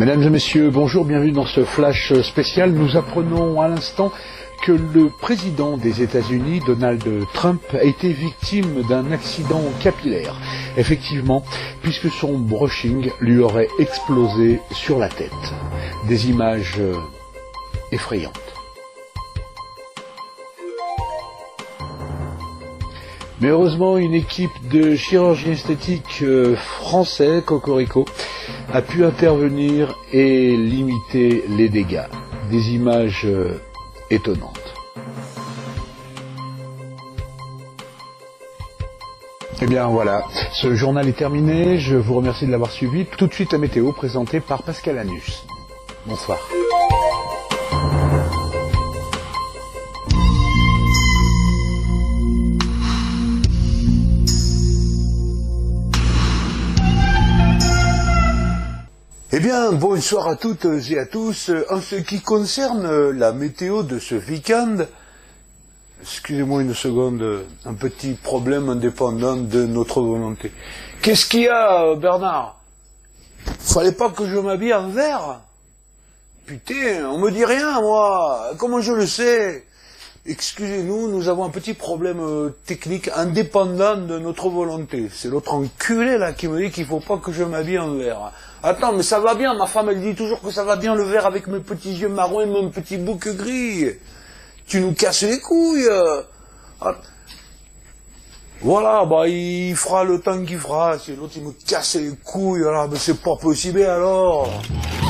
Mesdames et messieurs, bonjour, bienvenue dans ce flash spécial. Nous apprenons à l'instant que le président des États-Unis, Donald Trump, a été victime d'un accident capillaire. Effectivement, puisque son brushing lui aurait explosé sur la tête. Des images effrayantes. Mais heureusement, une équipe de chirurgie esthétique français, Cocorico, a pu intervenir et limiter les dégâts. Des images étonnantes. Eh bien voilà, ce journal est terminé. Je vous remercie de l'avoir suivi. Tout de suite la météo présentée par Pascal Anus. Bonsoir. Eh bien, bonsoir à toutes et à tous. En ce qui concerne la météo de ce week-end, excusez-moi une seconde, un petit problème indépendant de notre volonté. Qu'est-ce qu'il y a, Bernard? Fallait pas que je m'habille en vert? Putain, on me dit rien, moi. Comment je le sais? Excusez-nous, nous avons un petit problème technique indépendant de notre volonté. C'est l'autre enculé là qui me dit qu'il faut pas que je m'habille en vert. Attends, mais ça va bien, ma femme elle dit toujours que ça va bien le vert avec mes petits yeux marrons et mon petit bouc gris. Tu nous casses les couilles. Voilà, bah il fera le temps qu'il fera. Si l'autre il me casse les couilles, alors mais c'est pas possible alors.